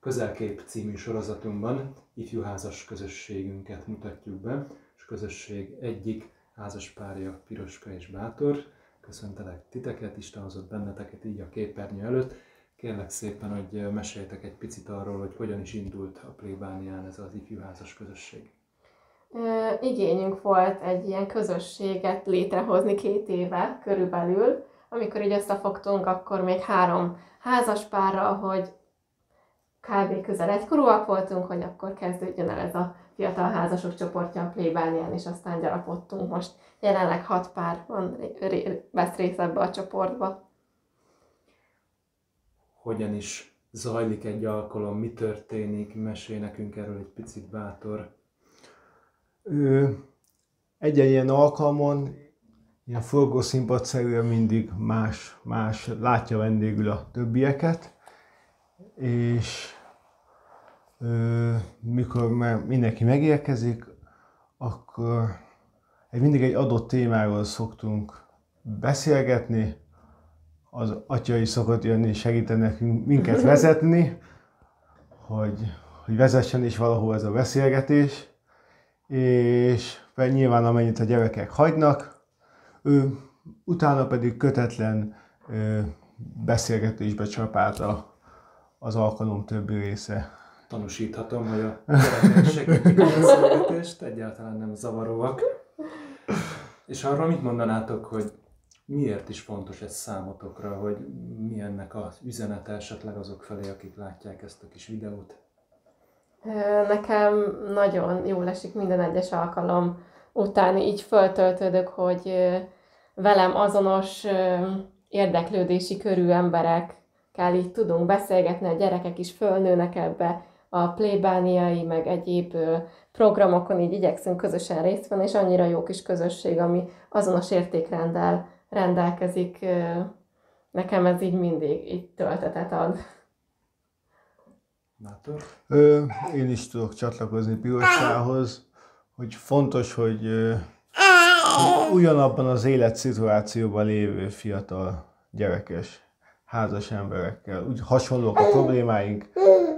Közelkép című sorozatunkban ifjúházas közösségünket mutatjuk be, és a közösség egyik házaspárja Piroska és Bátor. Köszöntelek titeket, Isten hozott benneteket így a képernyő előtt. Kérlek szépen, hogy meséljetek egy picit arról, hogy hogyan is indult a plébánián ez az ifjúházas közösség. Igényünk volt egy ilyen közösséget létrehozni 2 éve körülbelül. Amikor így összefogtunk, akkor még 3 házaspárral, hogy kb. Közel egykorúak voltunk, hogy akkor kezdődjön el ez a fiatal házasok csoportja a plébánián, és aztán gyarapodtunk. Most jelenleg 6 pár vesz részt ebbe a csoportba. Hogyan is zajlik egy alkalom, mi történik? Mesélj nekünk erről egy picit, Bátor. Egy ilyen alkalmon, ilyen forgószínpadszerűen mindig más látja vendégül a többieket, és mikor már mindenki megérkezik, akkor mindig egy adott témáról szoktunk beszélgetni. Az atya is szokott jönni, segíteni nekünk minket vezetni, hogy vezessen is valahol ez a beszélgetés, és nyilván amennyit a gyerekek hagynak, utána pedig kötetlen beszélgetésbe csapált az alkalom többi része. Tanúsíthatom, hogy a gyerekek segítik a beszélgetést, egyáltalán nem zavaróak. És arról mit mondanátok, hogy miért is fontos ez számotokra, hogy mi ennek az üzenete esetleg azok felé, akik látják ezt a kis videót? Nekem nagyon jól esik minden egyes alkalom után, így föltöltődök, hogy velem azonos érdeklődési körű emberekkel így tudunk beszélgetni, a gyerekek is fölnőnek ebbe, a plébániai, meg egyéb programokon így igyekszünk közösen részt venni, és annyira jó kis közösség, ami azonos értékrenddel rendelkezik. Nekem ez így mindig így töltetet ad. Bátor? Én is tudok csatlakozni Piroskához, hogy fontos, hogy ugyanabban az életszituációban lévő fiatal, gyerekes, házas emberekkel, úgy hasonlók a problémáink,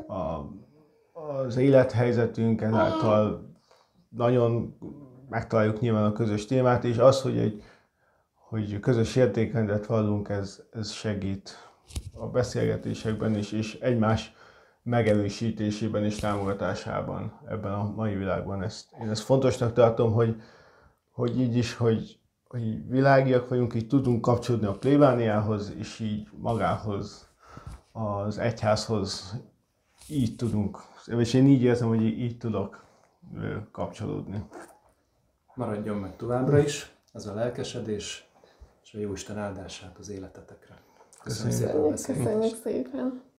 az élethelyzetünk, ezáltal nagyon megtaláljuk nyilván a közös témát, és az, hogy közös értékrendet vallunk, ez segít a beszélgetésekben is, és egymás megerősítésében és támogatásában ebben a mai világban. Én ezt fontosnak tartom, hogy így is, hogy világiak vagyunk, így tudunk kapcsolódni a plébániához, és így magához, az egyházhoz így tudunk, és én így érzem, hogy így tudok kapcsolódni. Maradjon meg továbbra is ez a lelkesedés, és a Jóisten áldását az életetekre. Köszönjük szépen a beszélgetést. Köszönjük szépen!